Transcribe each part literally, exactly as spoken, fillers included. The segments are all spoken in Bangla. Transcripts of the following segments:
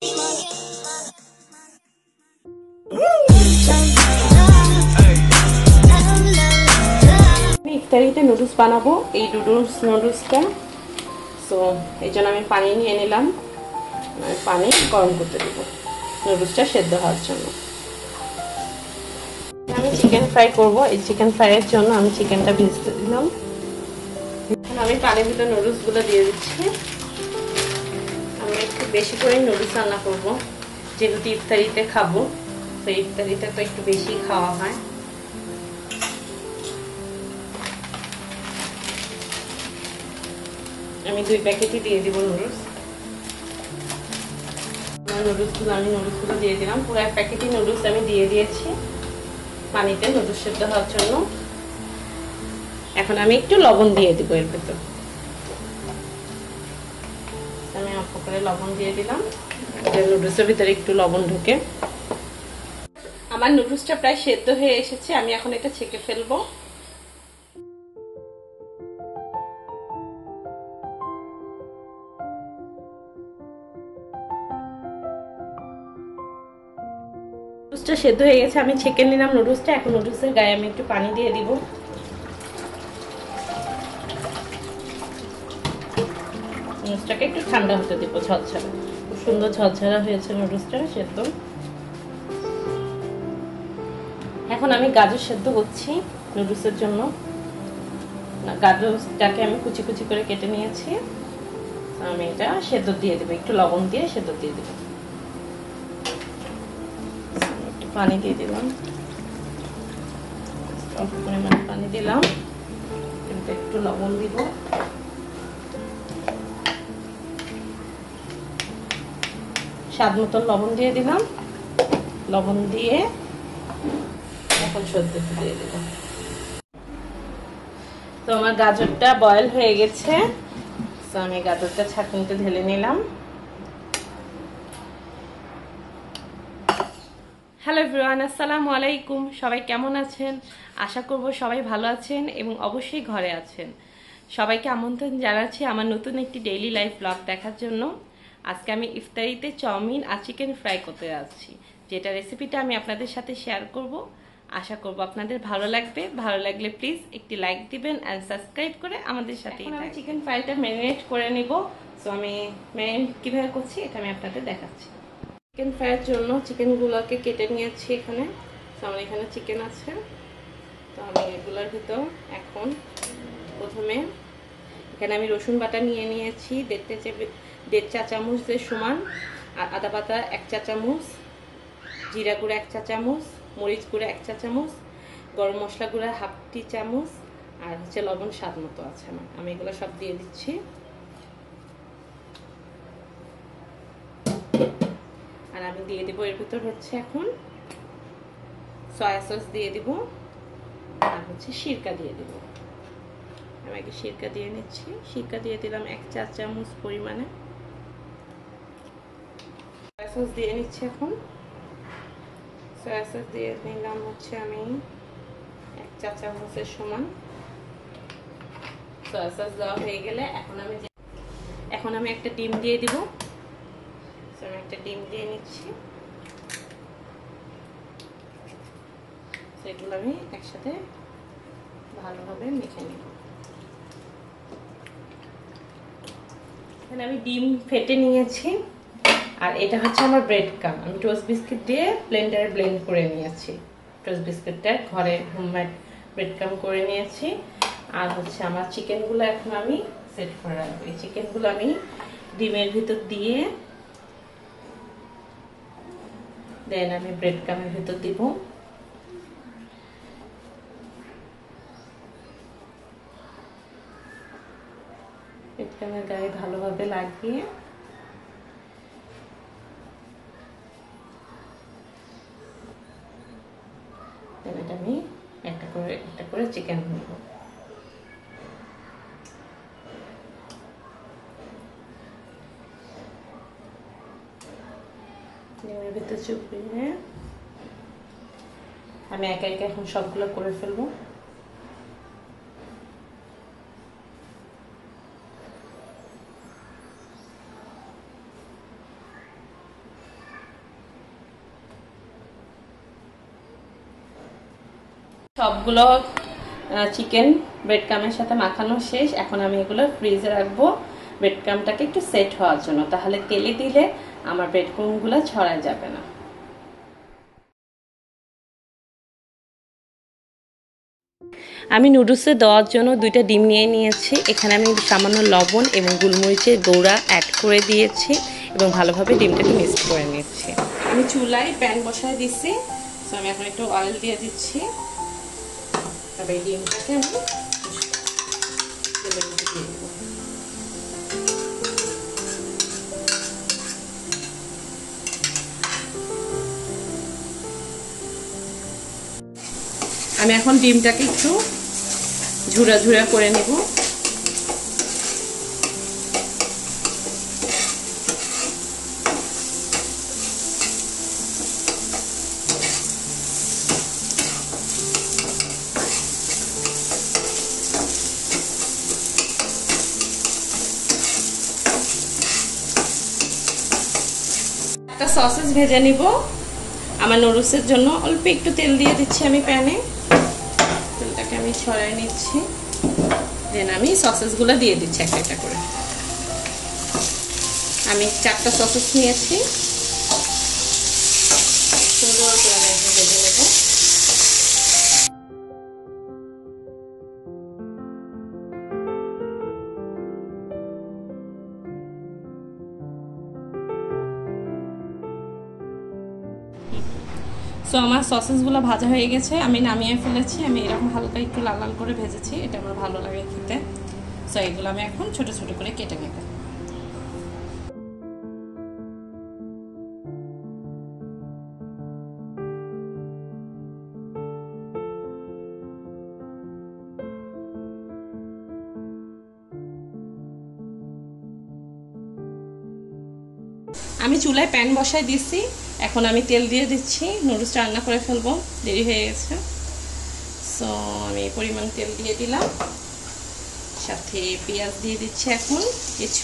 ইফতারিতে নুডলস বানাবো, এই নুডলস নুডলসটা সো এই জন্য আমি পানি নিয়ে নিলাম, পানি গরম করতে দেব নুডলসটা সেদ্ধ হওয়ার জন্য। আমি চিকেন ফ্রাই করব, এই চিকেন ফ্রাইয়ের জন্য আমি চিকেনটা ভিজতে দিলাম। এখন আমি পানির ভিতরে নুডলসগুলো দিয়ে দিচ্ছি। আমি একটু বেশি করে নুডলস রান্না করব, যেহেতু ইফতারিতে খাবো, তো ইফতারিতে তো একটু বেশি খাওয়া হয়। আমি দুই প্যাকেটই দিয়ে দিব নুডলস। নুডলসগুলো আমি নুডলসগুলো দিয়ে দিলাম, পুরো এক প্যাকেটই নুডলস আমি দিয়ে দিয়েছি পানিতে নুডলস সেদ্ধ হওয়ার জন্য। এখন আমি একটু লবণ দিয়ে দিব এর ভেতর, আমি অল্প করে লবণ দিয়ে দিলাম, নুডলসের ভিতরে একটু লবণ ঢুকে। আমার নুডলসটা প্রায় সেদ্ধ হয়ে এসেছে, আমি এখন এটা ছেঁকে ফেলবো। নুডলসটা সেদ্ধ হয়ে গেছে, আমি ছেঁকে নিলাম নুডলসটা। এখন নুডলসের গায়ে আমি একটু পানি দিয়ে দিব। নুডলসটাকে একটু ঠান্ডা হতে দিব, ঝরঝরা, খুব সুন্দর ঝরঝরা হয়েছে নুডলসটা সেদ্ধ। এখন আমি গাজর সেদ্ধ করছি নুডলসের জন্য। গাজরটাকে আমি কুচি কুচি করে কেটে নিয়েছি, আমি এটা সেদ্ধ দিয়ে দেবো, একটু লবণ দিয়ে সেদ্ধ দিয়ে দেবো। একটু পানি দিয়ে দিলাম, অল্প পরিমাণে পানি দিলাম, একটু লবণ দিব। স্বাদ মতন লবণ দিয়ে দিলাম, লবণ দিয়ে এখন সেদ্ধ দিয়ে দেব। তো আমার গাজরটা বয়েল হয়ে গেছে, তো আমি গাজরটা ছাঁকনিতে ঢেলে নিলাম। হ্যালো এভরিওয়ান, আসসালামু আলাইকুম। সবাই কেমন আছেন? আশা করব সবাই ভালো আছেন এবং অবশ্যই ঘরে আছেন। সবাইকে আমন্ত্রণ জানাচ্ছি আমার নতুন একটি ডেইলি লাইফ ব্লগ দেখার জন্য। আজকে আমি ইফতারিতে চাউমিন আর চিকেন ফ্রাই করতে যাচ্ছি, যেটা রেসিপিটা আমি আপনাদের সাথে শেয়ার করব। আশা করব আপনাদের ভালো লাগবে। ভালো লাগলে প্লিজ একটি লাইক দিবেন অ্যান্ড সাবস্ক্রাইব করে আমাদের সাথেই থাকবেন। আমি চিকেন ফ্রাইটা ম্যারিনেট করে নেব, সো আমি ম্যারিনেট কীভাবে করছি এটা আমি আপনাদের দেখাচ্ছি। চিকেন ফ্রাইয়ের জন্য চিকেনগুলোকে কেটে নিয়েছি এখানে, তো আমার এখানে চিকেন আছে। তো আমি এগুলোর ভিতর এখন প্রথমে এখানে আমি রসুন বাটা নিয়ে নিয়েছি দেড় চা দেড় চা চামচের সমান, আর আদা বাটা এক চা চামচ, জিরা গুঁড়া এক চা চামচ, মরিচ গুঁড়া এক চা চামচ, গরম মশলা গুঁড়া হাফ টি চামচ, আর হচ্ছে লবণ স্বাদ মতো আছে আমার। আমি এগুলো সব দিয়ে দিচ্ছি। আর আমি দিয়ে দিব এর ভিতর হচ্ছে এখন সয়া সস দিয়ে দিব, আর হচ্ছে সিরকা দিয়ে দিব। আমি আগে সিরকা দিয়ে নিচ্ছি, সিরকা দিয়ে দিলাম এক চা চামচ পরিমাণে। সয়া সস দিয়ে নিচ্ছি এখন, সয়া সস দিয়ে নিলাম হচ্ছে আমি এক চা চামচের সমান। সয়া সস দেওয়া হয়ে গেলে এখন আমি এখন আমি একটা ডিম দিয়ে দিব। আমি একটা ডিম দিয়ে নিচ্ছি, সেগুলো আমি একসাথে ভালোভাবে মেখে নিব। এখানে আমি ডিম ফেটে নিয়েছি, আর এটা হচ্ছে আমার ব্রেড ক্রাম। আমি টোস্ট বিস্কিট দিয়ে ব্লেন্ডারে ব্লেন্ড করে নিয়েছি, টোস্ট বিস্কিটটা ঘরে হোমমেড ব্রেড ক্রাম করে নিয়েছি। আর হচ্ছে আমার চিকেনগুলো এখন আমি সেট করে রাখবো। এই চিকেনগুলো আমি ডিমের ভিতর দিয়ে দেন আমি ব্রেড ক্রামের ভিতর দিব। ব্রেড ক্রামের গায়ে ভালোভাবে লাগিয়ে এটা আমি একটা করে একটা করে চিকেন নিব। ডিমের ভিতর চুপিয়ে আমি একা একা এখন সবগুলো করে ফেলবো। সবগুলো চিকেন ব্রেড ক্রামের সাথে মাখানো শেষ। এখন আমি এগুলো ফ্রিজে রাখবো ব্রেড ক্রামটাকে একটু সেট হওয়ার জন্য, তাহলে তেলে দিলে আমার ব্রেড ক্রামগুলো ছড়ায় যাবে না। আমি নুডলসে দেওয়ার জন্য দুইটা ডিম নিয়ে নিয়েছি। এখানে আমি সামান্য লবণ এবং গোলমরিচের গুঁড়া অ্যাড করে দিয়েছি এবং ভালোভাবে ডিমটাকে মিক্স করে নিচ্ছি। আমি চুলায় প্যান বসায় দিচ্ছি, তো আমি এখন একটু অয়েল দিয়ে দিচ্ছি। তবে এই ডিমটাকে আমি তেলের মধ্যে দিয়ে দেবো। আমি এখন ডিমটাকে একটু ঝুরা ঝুরা করে নেব। একটা সসেস ভেজে নিব। আমার নুডলসের জন্য অল্প একটু তেল দিয়ে দিচ্ছি আমি প্যানে। তেলটাকে আমি ছড়াই নিচ্ছি, দেন আমি সসেসগুলো দিয়ে দিচ্ছি একটা একটা করে। আমি চারটা সসেস নিয়েছি, সুন্দর করে আমি এখন ভেজে নেব। সো আমার সসেসগুলো ভাজা হয়ে গেছে, আমি নামিয়ে ফেলেছি। আমি এরকম হালকা একটু লাল লাল করে ভেজেছি, এটা আমার ভালো লাগে খেতে। সো এগুলো আমি এখন ছোট ছোট করে কেটে নেব। আমি চুলায় প্যান বসায় দিচ্ছি, এখন আমি তেল দিয়ে দিচ্ছি। নুডলসটা রান্না করে ফেলবো, দেরি হয়ে গেছে। সো আমি পরিমাণ তেল দিয়ে দিলাম, সাথে পেঁয়াজ দিয়ে দিচ্ছি। এখন কিছু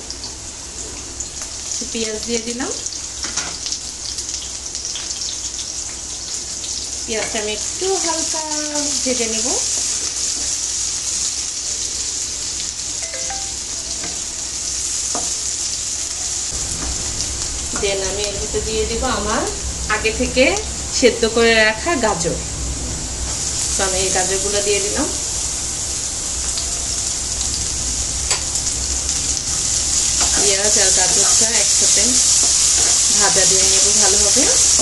পেঁয়াজ দিয়ে দিলাম। পেঁয়াজটা আমি একটু হালকা ভেজে নেব। দেন আমি এর ভিতরে দিয়ে দিব আমার আগে থেকে সেদ্ধ করে রাখা গাজর। তো আমি এই গাজরগুলো দিয়ে দিলাম। পেঁয়াজ আর গাজরটা একসাথে ভাজা দিয়ে নেব ভালোভাবে।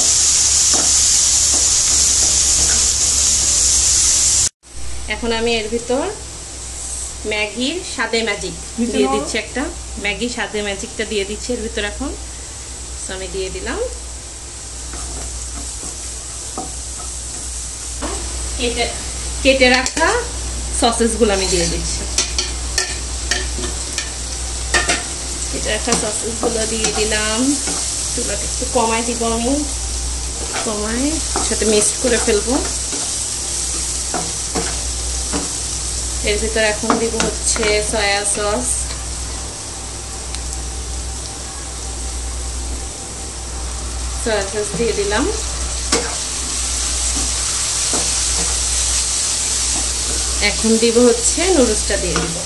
এখন আমি এর ভিতর ম্যাগির স্বাদে ম্যাজিক দিয়ে দিচ্ছি। একটা ম্যাগি স্বাদে ম্যাজিকটা দিয়ে দিচ্ছি এর ভিতর এখন। আমি দিয়ে দিলাম। কেটে কেটে রাখা সসেসগুলো আমি দিয়ে দিচ্ছি। কেটে রাখা সসেসগুলো দিয়ে দিলাম। চুলাটা একটু কমাই দিব, আমি কমাই সাথে মিক্স করে ফেলবো। এর ভিতর এখন দিব হচ্ছে সয়া সস। সয়া সস দিয়ে দিলাম। এখন দিব হচ্ছে নুডলসটা দিয়ে দিব।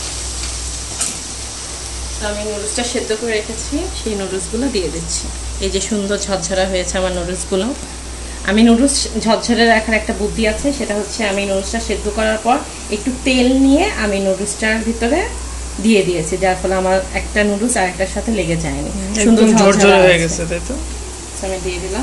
আমি নুডলসটা সেদ্ধ করে রেখেছি, সেই নুডলসগুলো দিয়ে দিচ্ছি। এই যে সুন্দর ঝরঝরা হয়েছে আমার নুডলসগুলো। আমি নুডলস ঝরঝরে রাখার একটা বুদ্ধি আছে, সেটা হচ্ছে আমি নুডলসটা সেদ্ধ করার পর একটু তেল নিয়ে আমি নুডলসটার ভিতরে দিয়ে দিয়েছি, যার ফলে আমার একটা নুডলস আর একটার সাথে লেগে যায়নি, সুন্দর ঝরঝরে হয়ে গেছে। তাই তো আমি দিয়ে দিলাম।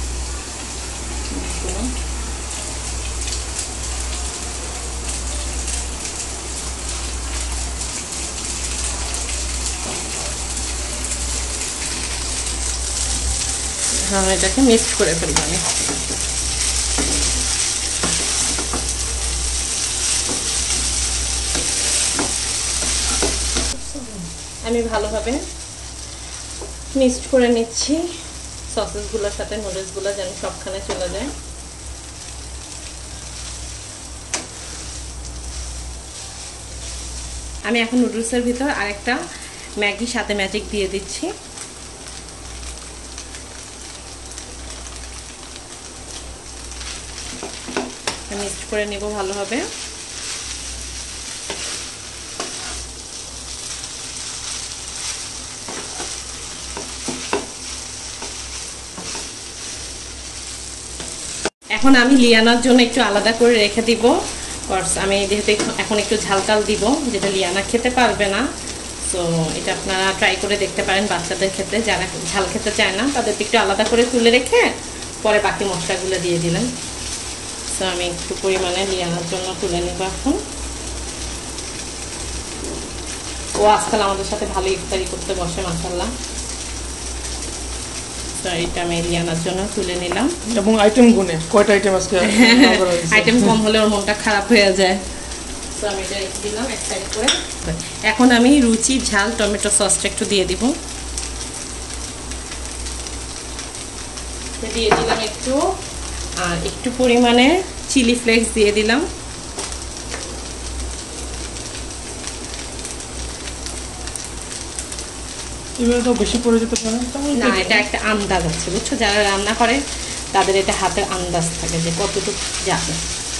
হ্যাঁ, এটাকে মিক্স করে ফেলবো আমি। আমি ভালোভাবে মিক্সড করে নিচ্ছি সসেসগুলোর সাথে নুডলসগুলো, যেন সবখানে চলে যায়। আমি এখন নুডলসের ভিতর আরেকটা ম্যাগি সাথে ম্যাজিক দিয়ে দিচ্ছি। আমি করে নেব ভালোভাবে। এখন আমি লিয়ানার জন্য একটু আলাদা করে রেখে দিব। আমি যেহেতু এখন একটু ঝালটাল দিব, যেটা লিয়ানা খেতে পারবে না। তো এটা আপনারা ট্রাই করে দেখতে পারেন বাচ্চাদের ক্ষেত্রে, যারা ঝাল খেতে চায় না তাদেরকে একটু আলাদা করে তুলে রেখে পরে বাকি মশলাগুলো দিয়ে দিলেন। তো আমি একটু পরিমাণে লিয়ানার জন্য তুলে নেব এখন। ও আজকাল আমাদের সাথে ভালো ইফতারি করতে বসে মাশাআল্লাহ। তো এটা আমি লিয়ানার জন্য তুলে নিলাম। এবং আইটেম গুনে কয়টা আইটেম আজকে আইটেম কম হলে ওর মনটা খারাপ হয়ে যায়। তো আমি এটা রেখে দিলাম এক সাইড করে। এখন আমি রুচি ঝাল টমেটো সসটা একটু দিয়ে দিব। দিয়ে দিলাম একটু, আর একটু পরিমাণে চিলি ফ্লেক্স দিয়ে দিলাম। এগুলো তো বেশি পড়ে যেতে পারে না, এটা একটা আন্দাজ আছে বুঝছো, যারা রান্না করে তাদের এটা হাতের আন্দাজ থাকে যে কতটুকু যাবে।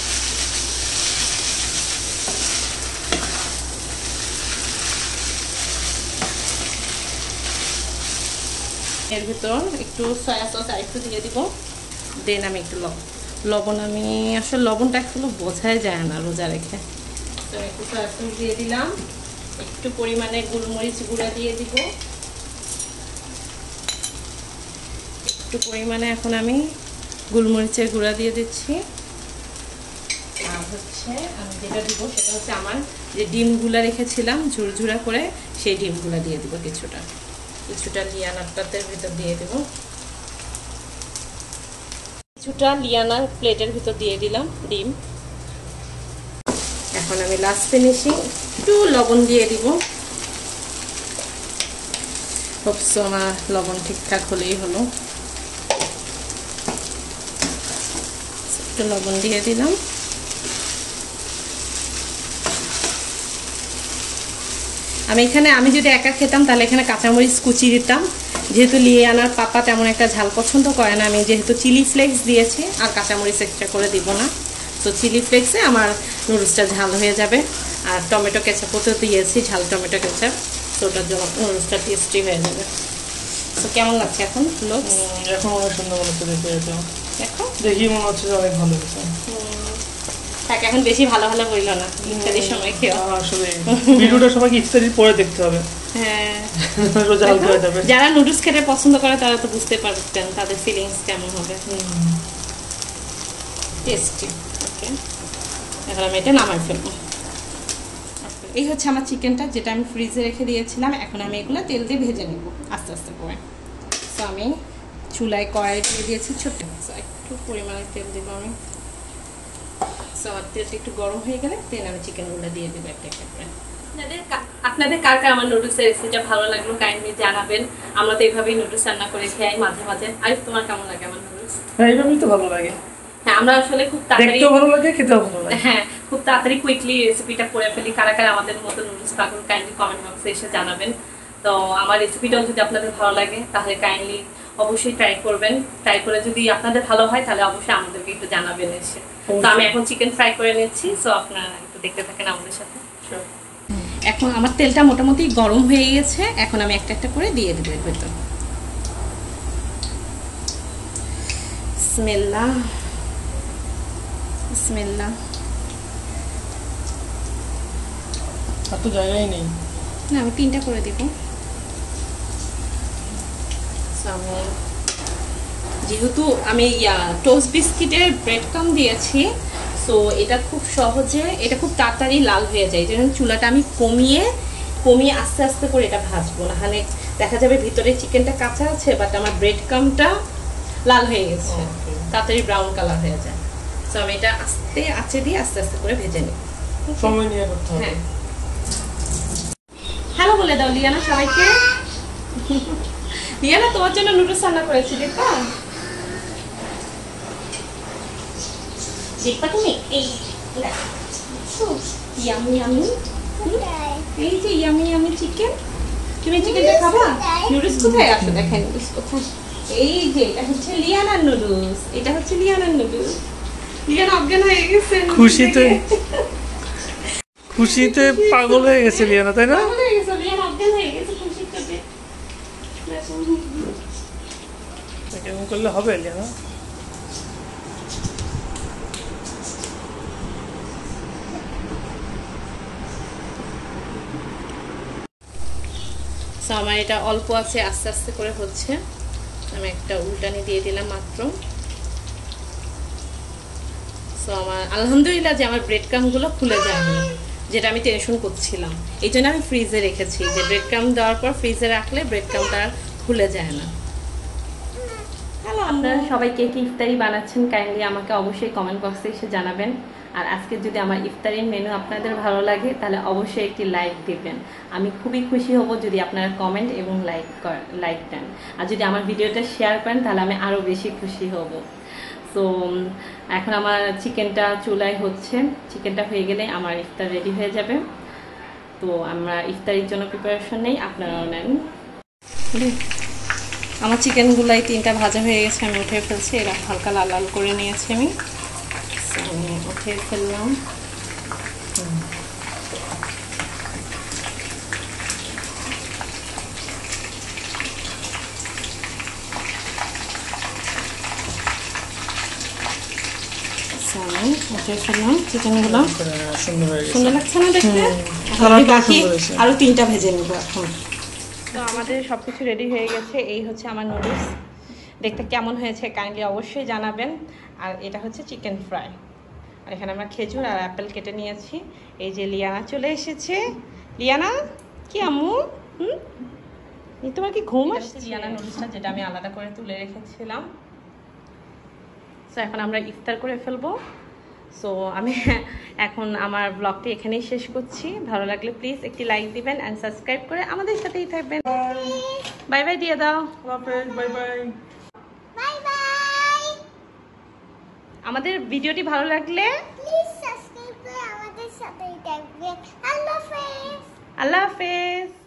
এর ভিতর একটু সয়া সস আর একটু দিয়ে দিব। দেন আমি একটু লবণ, আমি আসলে লবণটা একটু বোঝাই যায় না রোজা রেখে। তো একটু সয়া সস দিয়ে দিলাম, একটু পরিমাণে গোলমরিচ গুঁড়া দিয়ে দিব, একটু পরিমাণে এখন আমি গোলমরিচের গুঁড়া দিয়ে দিচ্ছি। আর হচ্ছে আমি যেটা দিব সেটা হচ্ছে আমার যে ডিমগুলা রেখেছিলাম ঝুরঝুরা করে, সেই ডিমগুলা দিয়ে দিব কিছুটা কিছুটা লিয়ানারটাতে ভিতর দিয়ে দেব। কিছুটা লিয়ানার প্লেটের ভিতর দিয়ে দিলাম ডিম। এখন আমি লাস্ট ফিনিশিং একটু লবণ দিয়ে দিব। হোপসো আমার লবণ ঠিকঠাক হলেই হলো। একটু লবণ দিয়ে দিলাম। আমি এখানে আমি যদি একা খেতাম তাহলে এখানে কাঁচামরিচ কুচি দিতাম। যেহেতু লিয়ানার পাপা তেমন একটা ঝাল পছন্দ করে না, আমি যেহেতু চিলি ফ্লেক্স দিয়েছি আর কাঁচামরিচ এক্সট্রা করে দিব না। তো চিলি ফ্লেক্সে আমার নুডলসটা ঝাল হয়ে যাবে। আর টমেটো কেচাপও তো দিয়েছি, ঝাল টমেটো কেচাপ, তো ওটার জন্য নুডলসটা টেস্টি হয়ে যাবে। তো কেমন লাগছে এখন লোক? এখন অনেক সুন্দর মনে হচ্ছে দেখে, দেখো দেখি মনে হচ্ছে যে অনেক ভালো হয়েছে। থাক, এখন বেশি ভালো ভালো হইল না, ইফতারির সময় খেও। আসলে ভিডিওটা সবাইকে ইফতারির পরে দেখতে হবে। হ্যাঁ, রোজা হালকা হয়ে যাবে। যারা নুডলস খেতে পছন্দ করে তারা তো বুঝতে পারতেন তাদের ফিলিংস কেমন হবে। টেস্টি। ওকে, এখন আমি এটা নামাই ফেলবো। এই হচ্ছে আমার চিকেনটা, যেটা আমি ফ্রিজে রেখে দিয়েছিলাম। এখন আমি এগুলো তেল দিয়ে ভেজে নেব আস্তে আস্তে করে। তো আমি চুলায় কড়াই দিয়ে দিয়েছি ছোট্ট, একটু পরিমাণে তেল দেব আমি। সো আমার তেলটা একটু গরম হয়ে গেলে দেন আমি চিকেনগুলো দিয়ে দেবো একটা একটা করে। আপনাদের কার কার আমার নুডলসের রেসিপিটা ভালো লাগলো কাইন্ডলি জানাবেন। আমরা তো এইভাবেই নুডলস রান্না করে খাই মাঝে মাঝে। আরিফ, তোমার কেমন লাগে আমার নুডলস? হ্যাঁ, এইভাবেই তো ভালো লাগে। হ্যাঁ, আমরা আসলে খুব তাড়াতাড়ি দেখতেও ভালো লাগে, খেতেও ভালো লাগে। হ্যাঁ, খুব তাড়াতাড়ি কুইকলি রেসিপিটা করে ফেলি। কারা কারা আমাদের মতো নুডলস পাগল কাইন্ডলি কমেন্ট বক্সে এসে জানাবেন। তো আমার রেসিপিটাও যদি আপনাদের ভালো লাগে তাহলে কাইন্ডলি অবশ্যই ট্রাই করবেন। ট্রাই করে যদি আপনাদের ভালো হয় তাহলে অবশ্যই আমাদেরকে একটু জানাবেন এসে। তো আমি এখন চিকেন ফ্রাই করে নিচ্ছি, সো আপনারা একটু দেখতে থাকেন আমাদের সাথে। এখন আমার তেলটা মোটামুটি গরম হয়ে গেছে, এখন আমি একটা একটা করে দিয়ে দেবো এর ভেতর। বিসমিল্লাহ বিসমিল্লাহ। আর তো জায়গাই নেই না, আমি তিনটা করে দিব। যেহেতু আমি টোস্ট বিস্কিটের ব্রেড ক্রাম্ব দিয়েছি, সো এটা খুব সহজে, এটা খুব তাড়াতাড়ি লাল হয়ে যায়। যেন চুলাটা আমি কমিয়ে কমিয়ে আস্তে আস্তে করে এটা ভাজবো, না হলে দেখা যাবে ভিতরে চিকেনটা কাঁচা আছে বাট আমার ব্রেড ক্রাম্বটা লাল হয়ে গেছে, তাড়াতাড়ি ব্রাউন কালার হয়ে যায়। সো আমি এটা আস্তে আঁচে দিয়ে আস্তে আস্তে করে ভেজে নিই, সময় নিয়ে করতে হবে। হ্যাঁ, হ্যালো বলে দাও লিয়ানা সবাইকে। লিয়ানা, তোমার জন্য নুডলস রান্না করেছি, দেখবা দেখবা তুমি? এই ইয়ামি ইয়ামি, এই যে ইয়ামি ইয়ামি চিকেন। তুমি চিকেনটা খাবা? নুডলস কোথায়? আসো দেখেন নুডলস কোথায়। এই যে এটা হচ্ছে লিয়ানার নুডলস, এটা হচ্ছে লিয়ানার নুডলস। লিয়ানা অজ্ঞান হয়ে গেছে খুশিতে খুশিতে পাগল হয়ে গেছে লিয়ানা, তাই না? পাগল হয়ে গেছে লিয়ানা, অজ্ঞান হয়ে গেছে খুশিতে। এরকম করলে হবে লিয়ানা? সো আমার এটা অল্প আছে, আস্তে আস্তে করে হচ্ছে। আমি একটা উল্টানি দিয়ে দিলাম মাত্র। সো আমার আলহামদুলিল্লাহ যে আমার ব্রেড ক্রাম্বগুলো খুলে যায়নি, যেটা আমি টেনশন করছিলাম। এই জন্য আমি ফ্রিজে রেখেছি, যে ব্রেড ক্রাম্ব দেওয়ার পর ফ্রিজে রাখলে ব্রেড ক্রাম্বটা আর খুলে যায় না। হ্যালো, আপনারা সবাই কে কি ইফতারি বানাচ্ছেন কাইন্ডলি আমাকে অবশ্যই কমেন্ট বক্সে এসে জানাবেন। আর আজকে যদি আমার ইফতারির মেনু আপনাদের ভালো লাগে তাহলে অবশ্যই একটি লাইক দিবেন। আমি খুবই খুশি হব যদি আপনারা কমেন্ট এবং লাইক লাইক দেন। আর যদি আমার ভিডিওটা শেয়ার করেন তাহলে আমি আরও বেশি খুশি হব। সো এখন আমার চিকেনটা চুলায় হচ্ছে, চিকেনটা হয়ে গেলে আমার ইফতার রেডি হয়ে যাবে। তো আমরা ইফতারির জন্য প্রিপারেশন নেই, আপনারাও নেন। আমার চিকেনগুলাই তিনটা ভাজা হয়ে গেছে, আমি উঠে ফেলছি। এরা হালকা লাল লাল করে নিয়েছি আমি, আমি উঠে ফেললাম। আমি উঠে ফেললাম চিকেনগুলো। সুন্দর লাগছে না দেখতে? বাকি আরো তিনটা ভেজে নেবো এখন। তো আমাদের সবকিছু রেডি হয়ে গেছে। এই হচ্ছে আমার নুডলস, দেখতে কেমন হয়েছে কাইন্ডলি অবশ্যই জানাবেন। আর এটা হচ্ছে চিকেন ফ্রাই। আর এখানে আমরা খেজুর আর অ্যাপেল কেটে নিয়েছি। এই যে লিয়ানা চলে এসেছে। লিয়ানা কি আম্মু? হুম, তোমার কি ঘুম আসছে? লিয়ানা নুডলসটা যেটা আমি আলাদা করে তুলে রেখেছিলাম। সো এখন আমরা ইফতার করে ফেলবো। সো আমি এখন আমার ব্লগটি এখানেই শেষ করছি। ভালো লাগলে প্লিজ একটি লাইক দিবেন অ্যান্ড সাবস্ক্রাইব করে আমাদের সাথেই থাকবেন। বাই বাই দিয়ে দাও। Bye bye. Bye bye. আমাদের ভিডিওটি ভালো লাগলে প্লিজ সাবস্ক্রাইব করে আমাদের সাথেই থাকবেন। আল্লাহ হাফেজ। আল্লাহ হাফেজ।